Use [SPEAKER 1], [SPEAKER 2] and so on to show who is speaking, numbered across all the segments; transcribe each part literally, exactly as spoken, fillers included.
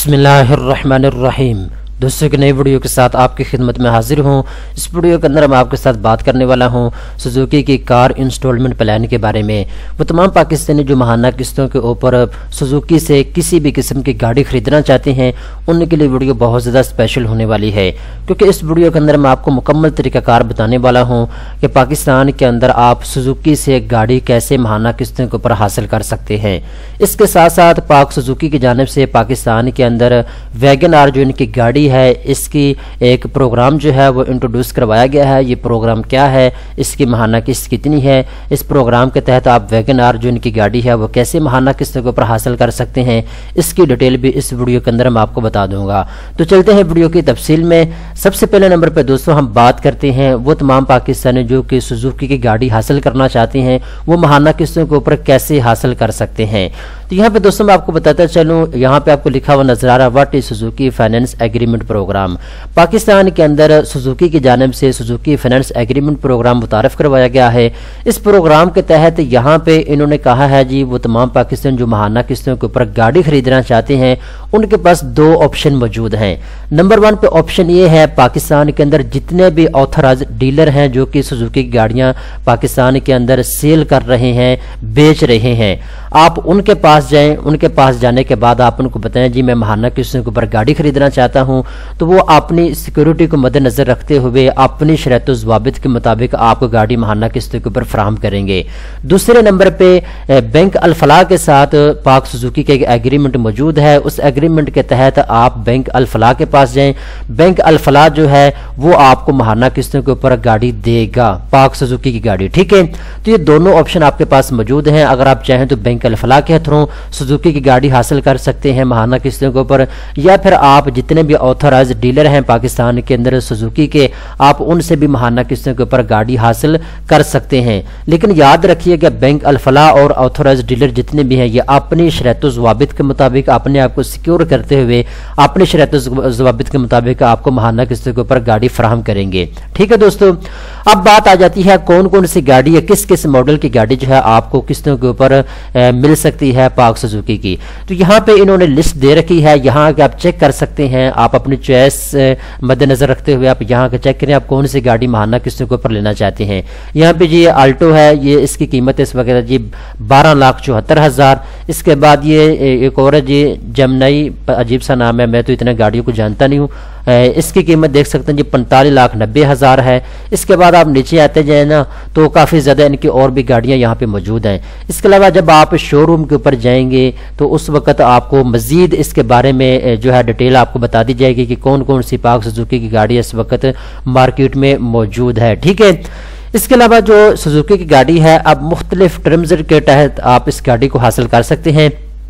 [SPEAKER 1] बिस्मिल्लाहिर्रहमानिर्रहीम। दोस्तों की नई वीडियो के साथ आपकी खिदमत में हाजिर हूँ। इस वीडियो के अंदर मैं आपके साथ बात करने वाला हूँ सुजुकी की कार इंस्टॉलमेंट प्लान के बारे में। वो तमाम पाकिस्तानी जो माहाना किस्तों के ऊपर सुजुकी से किसी भी किस्म की गाड़ी खरीदना चाहते हैं उनके लिए वीडियो बहुत ज़्यादा स्पेशल होने वाली है, क्योंकि इस वीडियो के अंदर मैं आपको मुकम्मल तरीक़ाकार बताने वाला हूँ कि पाकिस्तान के अंदर आप सुजुकी से गाड़ी कैसे माहाना किस्तों के ऊपर हासिल कर सकते हैं। इसके साथ साथ पाक सुजुकी की जानिब से पाकिस्तान के अंदर वैगन आर जो इनकी गाड़ी है, इसकी एक प्रोग्राम जो है वो इंट्रोड्यूस करवाया गया है। ये प्रोग्राम क्या है, इसकी माहाना किस्त कितनी है, इस प्रोग्राम के तहत आप वैगन आर जो इनकी गाड़ी है वो कैसे माहाना किस्तों के ऊपर हासिल कर सकते हैं, इसकी डिटेल भी इस वीडियो के अंदर मैं आपको बता दूंगा। तो चलते हैं वीडियो की तफसील में। सबसे पहले नंबर पर दोस्तों हम बात करते हैं वो तमाम पाकिस्तानी जो कि सुजुकी की गाड़ी हासिल करना चाहते हैं वो माहाना किस्तों के ऊपर कैसे हासिल कर सकते हैं। तो यहाँ पे दोस्तों मैं आपको बताता चलूँ, यहाँ पे आपको लिखा हुआ नजर आ रहा है what is Suzuki finance agreement program. Pakistan के अंदर सुजुकी की जानिब से सुजुकी फाइनेंस एग्रीमेंट प्रोग्राम मुतारफ करवाया गया है। इस प्रोग्राम के तहत यहाँ पे इन्होंने कहा है जी वो तमाम पाकिस्तान जो माहाना किस्तों के ऊपर गाड़ी खरीदना चाहते हैं उनके पास दो ऑप्शन मौजूद हैं। नंबर वन पे ऑप्शन ये है, पाकिस्तान के अंदर जितने भी ऑथराइज डीलर हैं जो कि सुजुकी की गाड़ियां पाकिस्तान के अंदर सेल कर रहे हैं, बेच रहे हैं, आप उनके पास जाएं। उनके पास जाने के बाद आप उनको बताएं जी मैं माहाना किस्तों के ऊपर गाड़ी खरीदना चाहता हूं, तो वो अपनी सिक्योरिटी को मद्देनजर रखते हुए अपनी शर्त ज़वाबित के मुताबिक आपको गाड़ी माहाना किस्तों के ऊपर फराहम करेंगे। दूसरे नंबर पे बैंक अल-फलाह के साथ पाक सुजुकी का एक एग्रीमेंट मौजूद है। उस एग्रीमेंट के तहत आप बैंक अल-फलाह के पास जाएं, बैंक अल-फलाह जो है वो आपको माहाना किस्तों के ऊपर गाड़ी देगा, पाक सुजुकी की गाड़ी। ठीक है, तो ये दोनों ऑप्शन आपके पास मौजूद हैं। अगर आप चाहें तो बैंक अल-फलाह के थ्रू सुजुकी की गाड़ी हासिल कर सकते हैं माहाना किस्तों के ऊपर, या फिर आप जितने भी ऑथराइज डीलर हैं पाकिस्तान के अंदर सुजुकी के, आप उनसे भी माहाना किस्तों के ऊपर गाड़ी हासिल कर सकते हैं। लेकिन याद रखिएगा बैंक अल-फलाह और ऑथराइज डीलर जितने भी हैं ये अपनी शर्त ज़वाबित के मुताबिक अपने आप को सिक्योर करते हुए अपनी शर्त ज़वाबित के मुताबिक आपको माहाना किस्तों के ऊपर गाड़ी फराहम करेंगे। ठीक है दोस्तों, अब बात आ जाती है कौन कौन सी गाड़ी है, किस किस मॉडल की गाड़ी जो है आपको किस्तों के ऊपर मिल सकती है पाक सुजुकी की। तो यहाँ पे इन्होंने लिस्ट दे रखी है, यहाँ के आप चेक कर सकते हैं। आप अपनी चॉइस मद्देनजर रखते हुए आप यहाँ के चेक करें आप कौन सी गाड़ी माहाना किस्तों के ऊपर लेना चाहते हैं। यहाँ पे जी आल्टो है, ये इसकी कीमत इस वगैरह जी बारह लाख चौहत्तर हजार। इसके बाद ये एक और है जी जमनई, अजीब सा नाम है, मैं तो इतने गाड़ियों को जानता नहीं हूँ। इसकी कीमत देख सकते हैं जी पैंतालीस लाख नब्बे हजार है। इसके बाद आप नीचे आते जाए ना तो काफ़ी ज़्यादा इनकी और भी गाड़ियाँ यहाँ पे मौजूद हैं। इसके अलावा जब आप शोरूम के ऊपर जाएंगे तो उस वक्त आपको मज़ीद इसके बारे में जो है डिटेल आपको बता दी जाएगी कि कौन कौन सी पाक सुजुकी की गाड़ी इस वक्त मार्केट में मौजूद है। ठीक है, इसके अलावा जो सुजुकी की गाड़ी है अब मुख्तलिफ टर्म्स के तहत आप इस गाड़ी को हासिल कर सकते हैं।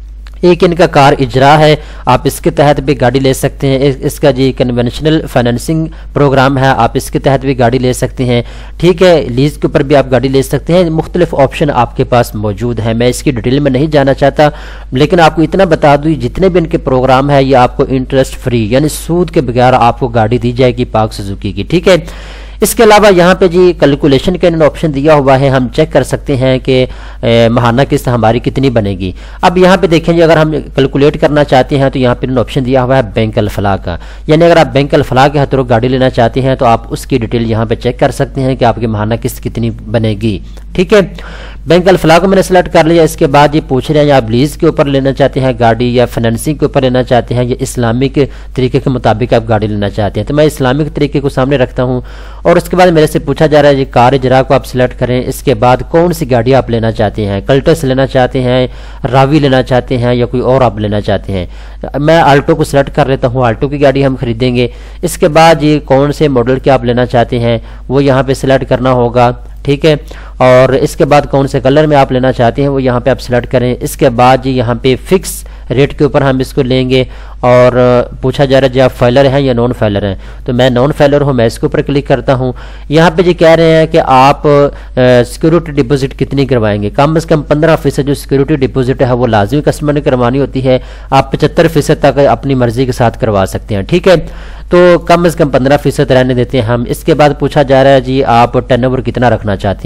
[SPEAKER 1] एक इनका कार इजरा है, आप इसके तहत भी गाड़ी ले सकते हैं। इसका जी कन्वेंशनल फाइनेंसिंग प्रोग्राम है, आप इसके तहत भी गाड़ी ले सकते हैं। ठीक है, लीज के ऊपर भी आप गाड़ी ले सकते हैं। मुख्तलिफ ऑप्शन आपके पास मौजूद है, मैं इसकी डिटेल में नहीं जाना चाहता, लेकिन आपको इतना बता दूँ जितने भी इनके प्रोग्राम है ये आपको इंटरेस्ट फ्री यानी सूद के बगैर आपको गाड़ी दी जाएगी पाक सुजुकी की। ठीक है, इसके अलावा यहाँ पे जी कैलकुलेशन का इन्होंने ऑप्शन दिया हुआ है, हम चेक कर सकते हैं कि माहाना किस्त हमारी कितनी बनेगी। अब यहाँ पे देखें जी अगर हम कैलकुलेट करना चाहते हैं तो यहाँ पे इन्होंने ऑप्शन दिया हुआ है बैंक अल-फलाह का, यानी अगर आप बैंक अल-फलाह के हाथों गाड़ी लेना चाहते हैं तो आप उसकी डिटेल यहाँ पे चेक कर सकते हैं कि आपकी माहाना किस्त कितनी बनेगी। ठीक है, बैंक अल-फलाह को मैंने सेलेक्ट कर लिया। इसके बाद ये पूछ रहे हैं आप लीज के ऊपर लेना चाहते हैं गाड़ी या फाइनेंसिंग के ऊपर लेना चाहते हैं या इस्लामिक तरीके के मुताबिक आप गाड़ी लेना चाहते हैं। तो मैं इस्लामिक तरीके को सामने रखता हूँ और उसके बाद मेरे से पूछा जा रहा है जी कार इजरा को आप सिलेक्ट करें। इसके बाद कौन सी गाड़ी आप लेना चाहते हैं, कल्टस लेना चाहते हैं, रावी लेना चाहते हैं या कोई और आप लेना चाहते हैं। मैं आल्टो को सिलेक्ट कर लेता हूँ, आल्टो की गाड़ी हम खरीदेंगे। इसके बाद ये कौन से मॉडल के आप लेना चाहते हैं वो यहाँ पे सिलेक्ट करना होगा। ठीक है, और इसके बाद कौन से कलर में आप लेना चाहते हैं वो यहाँ पे आप सिलेक्ट करें। इसके बाद जी यहाँ पे फिक्स रेट के ऊपर हम इसको लेंगे और पूछा जा रहा है जी आप फाइलर हैं या नॉन फाइलर हैं, तो मैं नॉन फाइलर हूँ, मैं इसके ऊपर क्लिक करता हूँ। यहाँ पे जी कह रहे हैं कि आप सिक्योरिटी डिपॉजिट कितनी करवाएंगे। कम से कम पंद्रह फीसद जो सिक्योरिटी डिपॉजिट है वो लाजमी कस्टमर ने करवानी होती है, आप पचहत्तर फीसद तक अपनी मर्जी के साथ करवा सकते हैं। ठीक है, तो कम से कम पंद्रह फीसद रहने देते हैं हम। इसके बाद पूछा जा रहा है जी आप टर्नओवर कितना रखना चाहते हैं,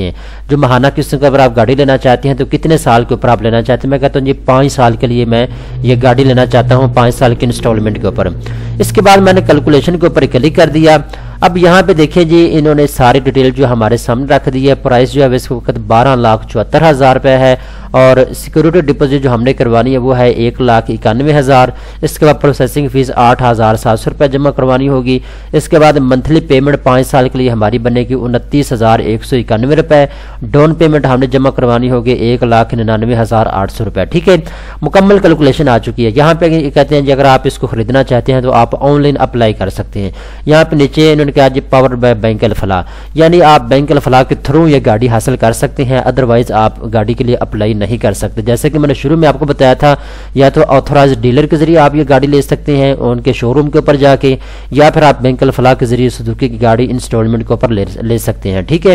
[SPEAKER 1] जो महाना किस्तों के ऊपर आप गाड़ी लेना चाहते हैं तो कितने साल के ऊपर आप लेना चाहते हैं। मैं कहता हूँ जी पाँच साल के लिए मैं ये गाड़ी लेना चाहता हूँ, पाँच साल के इंस्टॉलमेंट के ऊपर। इसके बाद मैंने कैलकुलेशन के ऊपर क्लिक कर दिया। अब यहाँ पे देखिए जी इन्होंने सारी डिटेल जो हमारे सामने रख दी है। प्राइस जो है इस वक्त बारह लाख चौहत्तर हज़ार रुपये है और सिक्योरिटी डिपॉजिट जो हमने करवानी है वो है एक लाख इक्यानवे हज़ार। इसके बाद प्रोसेसिंग फीस आठ हज़ार सात सौ रुपये जमा करवानी होगी। इसके बाद मंथली पेमेंट पाँच साल के लिए हमारी बनेगी उनतीस हज़ार एक सौ इक्यानवे रुपये। डाउन पेमेंट हमने जमा करवानी होगी एक लाख निन्यानवे हज़ार आठ सौ रुपये। ठीक है, मुकम्मल कैलकुलेशन आ चुकी है। यहाँ पे कहते हैं जी अगर आप इसको खरीदना चाहते हैं तो आप ऑनलाइन अप्लाई कर सकते हैं। यहाँ पे नीचे इन्होंने कहा जी power by bank Al Falah, यानी आप बैंक अल फलाह के थ्रू ये गाड़ी हासिल कर सकते हैं, अदरवाइज आप गाड़ी के लिए अप्लाई नहीं कर सकते। जैसे कि मैंने शुरू में आपको बताया था, या तो ऑथोराइज डीलर के जरिए आप ये गाड़ी ले सकते हैं उनके शोरूम के ऊपर जाके, या फिर आप बैंक अल फलाह के जरिए सुजुकी की गाड़ी इंस्टॉलमेंट के ऊपर ले, ले सकते हैं। ठीक है,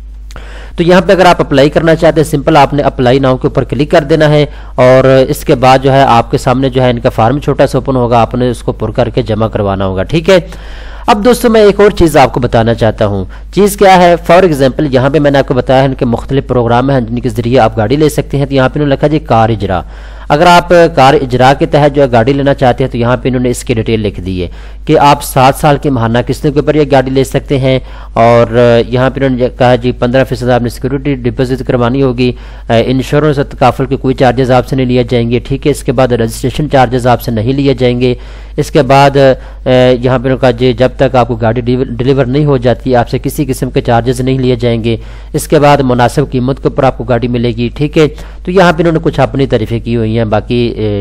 [SPEAKER 1] तो यहाँ पे अगर आप अप्लाई करना चाहते हैं सिंपल आपने अप्लाई नाउ के ऊपर क्लिक कर देना है और इसके बाद जो है आपके सामने जो है इनका फार्म छोटा सा ओपन होगा, आपने उसको पुर करके जमा करवाना होगा। ठीक है, अब दोस्तों मैं एक और चीज़ आपको बताना चाहता हूँ। चीज़ क्या है, फॉर एग्जांपल यहाँ पे मैंने आपको बताया है इनके मुख्तलिफ प्रोग्राम हैं जिनके जरिए आप गाड़ी ले सकते हैं। तो यहाँ पे इन्होंने लिखा जी कार इजरा। अगर आप कार इजरा के तहत जो है गाड़ी लेना चाहते हैं तो यहाँ पे इन्होंने इसकी डिटेल लिख दी है कि आप सात साल की महाना किस्तों के ऊपर ये गाड़ी ले सकते हैं। और यहाँ पे इन्होंने कहा जी पंद्रह फीसद आपने सिक्योरिटी डिपॉजिट करवानी होगी, इंश्योरेंस और तकाफुल के कोई चार्जेस आपसे नहीं लिए जाएंगे। ठीक है, इसके बाद रजिस्ट्रेशन चार्जेस आपसे नहीं लिए जाएंगे। इसके बाद यहाँ पे कहा जी जब तक आपको गाड़ी डिलीवर नहीं हो जाती आपसे किसी किस्म के चार्जेस नहीं लिए जाएंगे। इसके बाद मुनासिब कीमत के ऊपर आपको गाड़ी मिलेगी। ठीक है, तो यहाँ पे इन्होंने कुछ अपनी तारीफें की हुई हैं, बाकी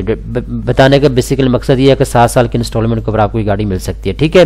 [SPEAKER 1] बताने का बेसिकली मकसद ये है कि सात साल के इंस्टॉलमेंट के ऊपर आपको गाड़ी मिल सकती है। ठीक है,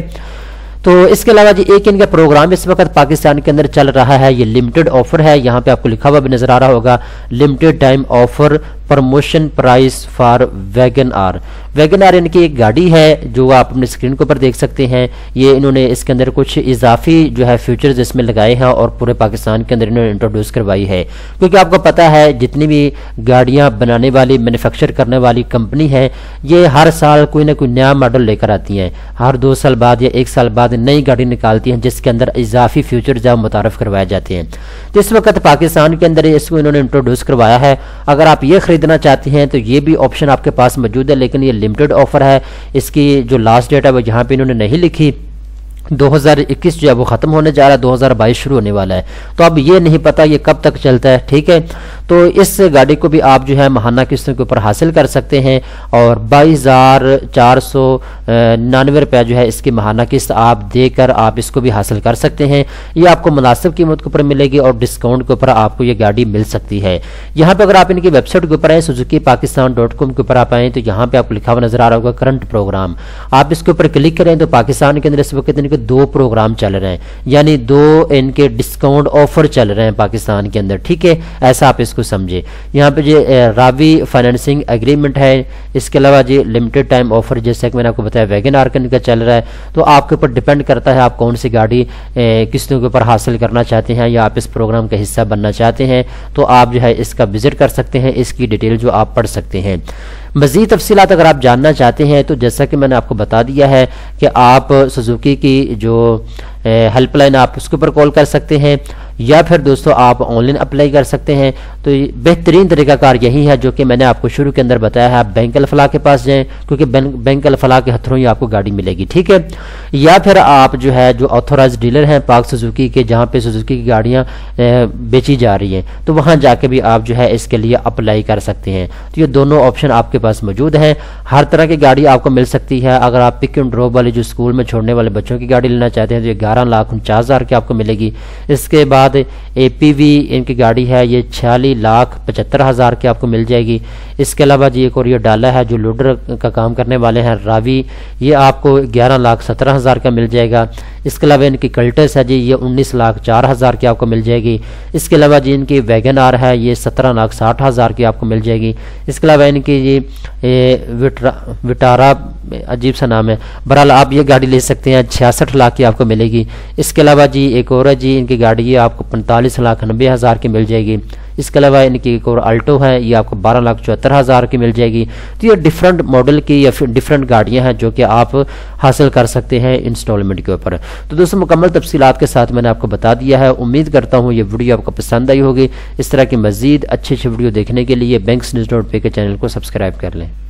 [SPEAKER 1] तो इसके अलावा जी एक इनका प्रोग्राम इस वक्त पाकिस्तान के अंदर चल रहा है, ये लिमिटेड ऑफर है। यहाँ पे आपको लिखा हुआ भी नजर आ रहा होगा, limited time offer promotion price for Wagon R. Wagon R इनकी एक गाड़ी है जो आप अपने स्क्रीन के ऊपर देख सकते हैं। ये इन्होंने इसके अंदर कुछ इजाफी जो है फीचर्स इसमें लगाए हैं और पूरे पाकिस्तान के अंदर इन्होंने इंट्रोड्यूस करवाई है, क्योंकि आपको पता है जितनी भी गाड़ियां बनाने वाली मैन्युफैक्चर करने वाली कंपनी है ये हर साल कोई ना कोई नया मॉडल लेकर आती हैं। हर दो साल बाद या एक साल बाद नई गाड़ी निकालती हैं जिसके अंदर इजाफी फीचर जो मुतारफ करवाए जाते हैं। तो इस वक्त पाकिस्तान के अंदर इसको इन्होंने इंट्रोड्यूस करवाया है। अगर आप ये खरीदना चाहते हैं तो ये भी ऑप्शन आपके पास मौजूद है, लेकिन ये लिमिटेड ऑफर है। इसकी जो लास्ट डेट है वो यहाँ पे इन्होंने नहीं लिखी। दो हज़ार इक्कीस जो है वो खत्म होने जा रहा है, दो हज़ार बाईस शुरू होने वाला है, तो अब ये नहीं पता ये कब तक चलता है। ठीक है, तो इस गाड़ी को भी आप जो है महाना किस्तों के ऊपर हासिल कर सकते हैं और बाईस हजार चार सौ निन्यानवे रुपया जो है इसकी महाना किस्त आप देकर आप इसको भी हासिल कर सकते हैं। ये आपको मुनासिब कीमत के ऊपर मिलेगी और डिस्काउंट के ऊपर आपको ये गाड़ी मिल सकती है। यहाँ पे अगर आप इनकी वेबसाइट के ऊपर आए सुजुकी पाकिस्तान डॉट कॉम के ऊपर आप आए तो यहाँ पे आपको लिखा हुआ नजर आ रहा होगा करंट प्रोग्राम। आप इसके ऊपर क्लिक करें तो पाकिस्तान के अंदर इस वक्त इनके दो प्रोग्राम चल रहे हैं, यानी दो इनके डिस्काउंट ऑफर चल रहे हैं पाकिस्तान के अंदर। ठीक है, ऐसा आप इसको समझे। यहाँ पे जो रावी फाइनेंसिंग एग्रीमेंट है, इसके अलावा जी लिमिटेड टाइम ऑफर जैसे कि मैंने आपको बताया वैगन आर का चल रहा है। तो आपके ऊपर डिपेंड करता है आप कौन सी गाड़ी किस्तों के ऊपर हासिल करना चाहते हैं या आप इस प्रोग्राम का हिस्सा बनना चाहते हैं, तो आप जो है इसका विजिट कर सकते हैं, इसकी डिटेल जो आप पढ़ सकते हैं। मज़ीद तफसीलात अगर आप जानना चाहते हैं तो जैसा कि मैंने आपको बता दिया है कि आप सुजुकी की जो हेल्पलाइन आप उसके ऊपर कॉल कर सकते हैं या फिर दोस्तों आप ऑनलाइन अप्लाई कर सकते हैं। तो बेहतरीन तरीकाकार यही है जो कि मैंने आपको शुरू के अंदर बताया है, आप बैंक अल फलाह के पास जाएं क्योंकि बैंक अल फलाह के हथरों ही आपको गाड़ी मिलेगी। ठीक है, या फिर आप जो है जो ऑथोराइज डीलर हैं पाक सुजुकी के, जहाँ पे सुजुकी की गाड़ियाँ बेची जा रही हैं, तो वहाँ जाके भी आप जो है इसके लिए अप्लाई कर सकते हैं। तो ये दोनों ऑप्शन आपके पास मौजूद हैं, हर तरह की गाड़ी आपको मिल सकती है। अगर आप पिक एंड ड्रॉप वाली जो स्कूल में छोड़ने वाले बच्चों की गाड़ी लेना चाहते हैं तो ये ग्यारह लाख उनचास हज़ार की आपको मिलेगी। इसके बाद ए पी वी इनकी गाड़ी है, ये छियालीस लाख पचहत्तर हज़ार की आपको मिल जाएगी। इसके अलावा जी एक और ये डाला है जो लोडर का काम करने वाले हैं रावी, ये आपको ग्यारह लाख सत्रह हज़ार का मिल जाएगा। इसके अलावा इनकी कल्टस है जी, ये उन्नीस लाख चार हज़ार की आपको मिल जाएगी। इसके अलावा जी इनकी वैगन आर है, ये सत्रह लाख साठ हज़ार की आपको मिल जाएगी। इसके अलावा इनकी जी विटरा विटारा अजीब सा नाम है। बहरहाल आप ये गाड़ी ले सकते हैं, छियासठ लाख की आपको मिलेगी। इसके अलावा जी एक और है जी, इनकी गाड़ी ये आपको पैंतालीस लाख नब्बे हज़ार की मिल जाएगी। इसके अलावा इनकी एक और अल्टो है, ये आपको बारह लाख चौहत्तर हज़ार की मिल जाएगी। तो ये डिफरेंट मॉडल की या फिर डिफरेंट गाड़ियां हैं जो कि आप हासिल कर सकते हैं इंस्टॉलमेंट के ऊपर। तो दोस्तों मुकम्मल तफसीलात के साथ मैंने आपको बता दिया है। उम्मीद करता हूँ ये वीडियो आपको पसंद आई होगी। इस तरह की मजीद अच्छी अच्छी वीडियो देखने के लिए बैंक्स न्यूज़ डॉट पे के चैनल को सब्सक्राइब कर लें।